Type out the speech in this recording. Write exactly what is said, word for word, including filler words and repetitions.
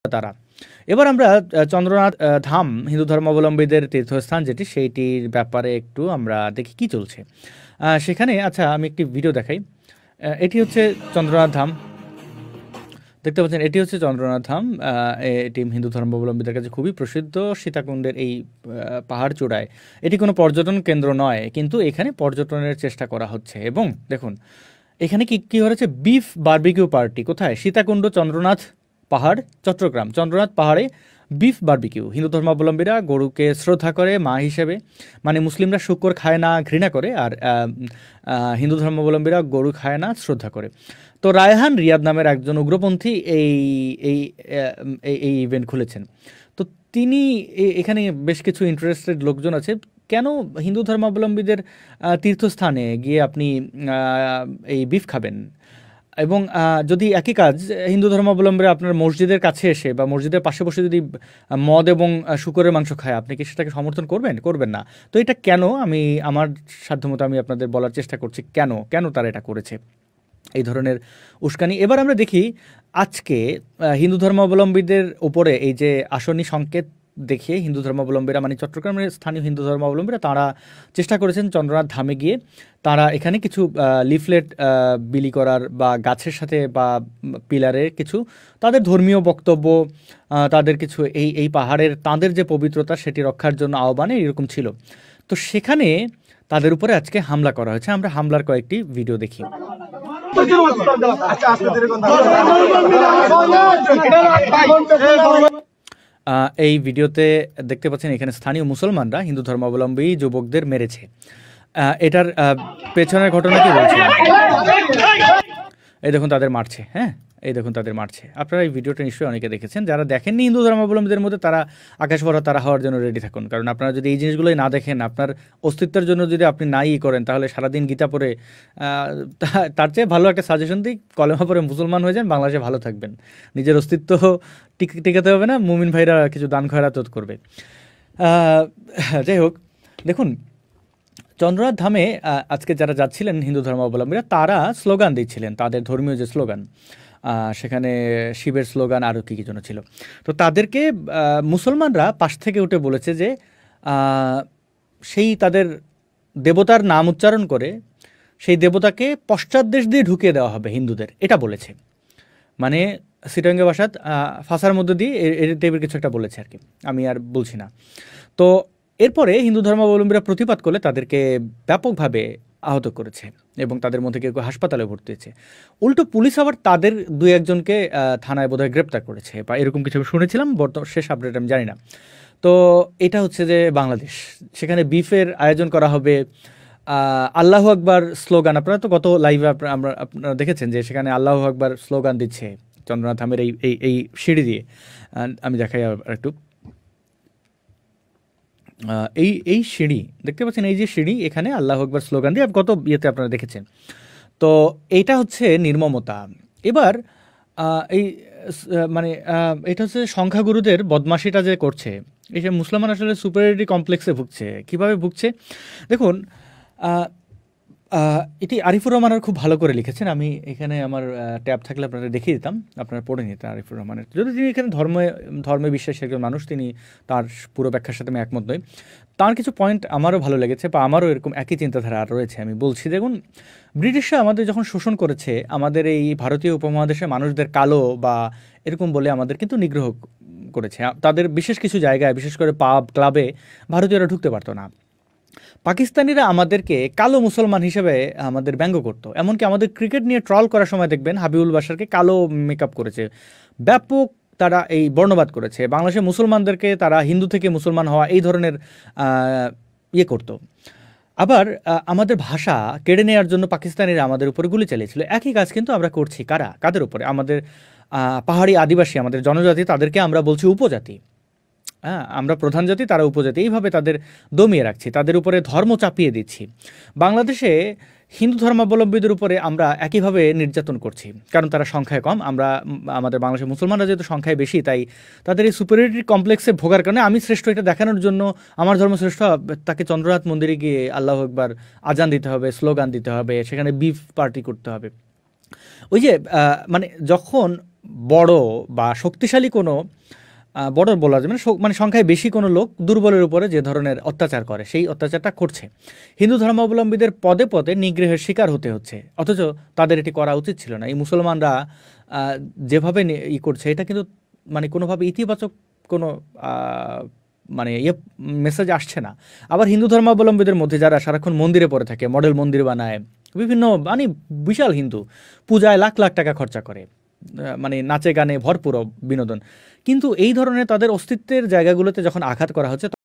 তারা। এবার আমরা চন্দ্রনাথ ধাম হিন্দু ধর্মাবলম্বীদের তীর্থস্থান যেটি, সেইটির ব্যাপারে একটু আমরা দেখি কি চলছে সেখানে। আচ্ছা, আমি একটি ভিডিও দেখাই। এটি হচ্ছে চন্দ্রনাথ ধাম, দেখতে পাচ্ছেন এটি হচ্ছে চন্দ্রনাথ ধাম। এটি হিন্দু ধর্মাবলম্বীদের কাছে খুবই প্রসিদ্ধ সীতাকুণ্ডের এই পাহাড় চূড়ায়। এটি কোনো পর্যটন কেন্দ্র নয়, কিন্তু এখানে পর্যটনের চেষ্টা করা হচ্ছে। এবং দেখুন এখানে কি কী হয়েছে, বিফ বারবিকিউ পার্টি। কোথায়? সীতাকুণ্ড চন্দ্রনাথ পাহাড়, চট্টগ্রাম। চন্দ্রনাথ পাহাড়ে বিফ বারবিকিউ। হিন্দু ধর্মাবলম্বীরা গরুকে শ্রদ্ধা করে মা হিসেবে, মানে মুসলিমরা শুকর খায় না, ঘৃণা করে, আর হিন্দু ধর্মাবলম্বীরা গরু খায় না, শ্রদ্ধা করে। তো রায়হান রিয়াদ নামের একজন উগ্রপন্থী এই এই এই ইভেন্ট খুলেছেন। তো তিনি এখানে বেশ কিছু ইন্টারেস্টেড লোকজন আছে। কেন হিন্দু ধর্মাবলম্বীদের তীর্থস্থানে গিয়ে আপনি এই বিফ খাবেন? এবং যদি একই কাজ হিন্দু ধর্মাবলম্বীরা আপনার মসজিদের কাছে এসে বা মসজিদের পাশে বসে যদি মদ এবং শুকরের মাংস খায়, আপনি কি সেটাকে সমর্থন করবেন? করবেন না। তো এটা কেন, আমি আমার সাধ্যমতো আমি আপনাদের বলার চেষ্টা করছি কেন কেন তারা এটা করেছে, এই ধরনের উস্কানি। এবার আমরা দেখি আজকে হিন্দু ধর্মাবলম্বীদের উপরে এই যে আসনি সংকেত দেখিয়ে হিন্দু ধর্মাবলম্বীরা, মানে চট্টগ্রামের স্থানীয় হিন্দু ধর্মাবলম্বীরা, তারা চেষ্টা করেছেন চন্দ্রনাথ ধামে গিয়ে তারা এখানে কিছু লিফলেট বিলি করার বা গাছের সাথে বা পিলারে কিছু তাদের ধর্মীয় বক্তব্য, তাদের কিছু এই এই পাহাড়ের তাদের যে পবিত্রতা সেটি রক্ষার জন্য আহ্বানে এরকম ছিল। তো সেখানে তাদের উপরে আজকে হামলা করা হয়েছে। আমরা হামলার কয়েকটি ভিডিও দেখি। এই ভিডিওতে দেখতে পাচ্ছেন এখানে স্থানীয় মুসলমানরা হিন্দু ধর্মাবলম্বী যুবকদের মেরেছে। এটার পেছনের ঘটনা কি বলছে, এই দেখুন তাদের মারছে। হ্যাঁ, এই দেখুন তাদের মারছে। আপনারা এই ভিডিওটা নিশ্চয়ই অনেকে দেখেছেন। যারা দেখেননি হিন্দু ধর্মাবলম্বীদের মধ্যে, তারা আকাশ ভরা তারা হওয়ার জন্য রেডি থাকুন। কারণ আপনারা যদি এই জিনিসগুলোই না দেখেন, আপনার অস্তিত্বের জন্য যদি আপনি নাই করেন, তাহলে সারাদিন গীতা পড়ে, তার চেয়ে ভালো একটা সাজেশন দিই, কলেমা পড়ে মুসলমান হয়ে যান, বাংলাদেশে ভালো থাকবেন। নিজের অস্তিত্ব টিকাতে হবে না, মুমিন ভাইরা কিছু দান খয়রাত করবে। যাই হোক, দেখুন চন্দ্রনাথ ধামে আজকে যারা যাচ্ছিলেন হিন্দু ধর্মাবলম্বীরা, তারা স্লোগান দিচ্ছিলেন, তাদের ধর্মীয় যে স্লোগান, সেখানে শিবের স্লোগান আরও কী কী যেন ছিল। তো তাদেরকে মুসলমানরা পাশ থেকে উঠে বলেছে যে সেই তাদের দেবতার নাম উচ্চারণ করে সেই দেবতাকে পশ্চাৎ দেশ দিয়ে ঢুকিয়ে দেওয়া হবে হিন্দুদের, এটা বলেছে। মানে সিটাঙ্গে ভাষাত ফাঁসার মধ্যে দিয়ে এই টাইপের কিছু একটা বলেছে আর কি, আমি আর বলছি না। তো এরপরে হিন্দু ধর্মাবলম্বীরা প্রতিবাদ করলে তাদেরকে ব্যাপকভাবে আহত করেছে এবং তাদের মধ্যে কেউ হাসপাতালে ভর্তি হয়েছে। উল্টো পুলিশ আবার তাদের দুই একজনকে থানায় বোধহয় গ্রেপ্তার করেছে বা এরকম কিছু শুনেছিলাম, বর্তমান শেষ আপডেট আমি জানি না। তো এটা হচ্ছে যে বাংলাদেশ, সেখানে বিফের আয়োজন করা হবে, আল্লাহু আকবার স্লোগান। আপনারা তো গত লাইভে আমরা আপনারা দেখেছেন যে সেখানে আল্লাহু আকবার স্লোগান দিচ্ছে চন্দ্রনাথ ধামের এই এই এই সিঁড়ি দিয়ে। আমি দেখাই একটু, এই এই সিঁড়ি দেখতে পাচ্ছেন, এই যে সিঁড়ি, এখানে আল্লাহু আকবার স্লোগান দিয়ে গত ইয়েতে আপনারা দেখেছেন। তো এইটা হচ্ছে নির্মমতা। এবার এই মানে এটা হচ্ছে সংখ্যাগুরুদের বদমাশিটা যে করছে, এই যে মুসলমান আসলে সুপারিয়রিটি কমপ্লেক্সে ভুগছে। কিভাবে ভুগছে দেখুন, এটি আরিফুর রহমানের খুব ভালো করে লিখেছেন। আমি এখানে আমার ট্যাব থাকলে আপনারা দেখিয়ে দিতাম, আপনারা পড়ে নিতেন আরিফুর রহমানের। যদি তিনি এখানে ধর্মে ধর্মে বিশ্বাসী একজন মানুষ, তিনি তার পুরো ব্যাখ্যার সাথে আমি একমত নই। তার কিছু পয়েন্ট আমারও ভালো লেগেছে বা আমারও এরকম একই চিন্তাধারা রয়েছে। আমি বলছি, দেখুন ব্রিটিশরা আমাদের যখন শোষণ করেছে, আমাদের এই ভারতীয় উপমহাদেশের মানুষদের কালো বা এরকম বলে আমাদের কিন্তু নিগ্রহ করেছে। তাদের বিশেষ কিছু জায়গায়, বিশেষ করে পাব ক্লাবে ভারতীয়রা ঢুকতে পারতো না। পাকিস্তানিরা আমাদেরকে কালো মুসলমান হিসেবে আমাদের ব্যঙ্গ করতো। এমনকি আমাদের ক্রিকেট নিয়ে ট্রল করার সময় দেখবেন হাবিবুল বাশারকে কালো মেকআপ করেছে, ব্যাপক তারা এই বর্ণবাদ করেছে। বাংলাদেশের মুসলমানদেরকে তারা হিন্দু থেকে মুসলমান হওয়া এই ধরনের ইয়ে করতো। আবার আমাদের ভাষা কেড়ে নেওয়ার জন্য পাকিস্তানিরা আমাদের উপরে গুলি চালিয়েছিল। একই কাজ কিন্তু আমরা করছি। কারা? কাদের উপরে? আমাদের পাহাড়ি আদিবাসী, আমাদের জনজাতি, তাদেরকে আমরা বলছি উপজাতি। হ্যাঁ, আমরা প্রধান জাতি, তারা উপজাতি, এইভাবে তাদের দমিয়ে রাখছি, তাদের উপরে ধর্ম চাপিয়ে দিচ্ছি। বাংলাদেশে হিন্দু ধর্মাবলম্বীদের উপরে আমরা একইভাবে নির্যাতন করছি, কারণ তারা সংখ্যায় কম। আমরা আমাদের বাংলাদেশের মুসলমানরা যেহেতু সংখ্যায় বেশি, তাই তাদের এই সুপারিয়রিটি কমপ্লেক্সে ভোগার কারণে আমি শ্রেষ্ঠ এটা দেখানোর জন্য, আমার ধর্ম শ্রেষ্ঠ, তাকে চন্দ্রনাথ মন্দিরে গিয়ে আল্লাহু আকবার আজান দিতে হবে, স্লোগান দিতে হবে, সেখানে বিফ পার্টি করতে হবে। ওই যে মানে যখন বড় বা শক্তিশালী কোনো আহ, বড় বলা যায় মানে স- মানে সংখ্যায় বেশি কোনো লোক দুর্বলের উপরে যে ধরনের অত্যাচার করে সেই অত্যাচারটা করছে। হিন্দু ধর্মাবলম্বীদের পদে পদে নিগ্রহের শিকার হতে হচ্ছে, অথচ তাদের এটি করা উচিত ছিল না। এই মুসলমানরা আহ, যেভাবে নি- ই করছে এটা কিন্তু মানে কোনোভাবে ইতিবাচক কোনো আহ, মানে ইয়ে মেসেজ আসছে না। আবার হিন্দু ধর্মাবলম্বীদের মধ্যে যারা সারাক্ষণ মন্দিরে পড়ে থাকে, মডেল মন্দির বানায়, বিভিন্ন মানে বিশাল হিন্দু পূজায় লাখ লাখ টাকা খরচা করে, আহ, মানে নাচে গানে ভরপুর বিনোদন, কিন্তু এই ধরনের তাদের অস্তিত্বের জায়গাগুলোতে যখন আঘাত করা হচ্ছে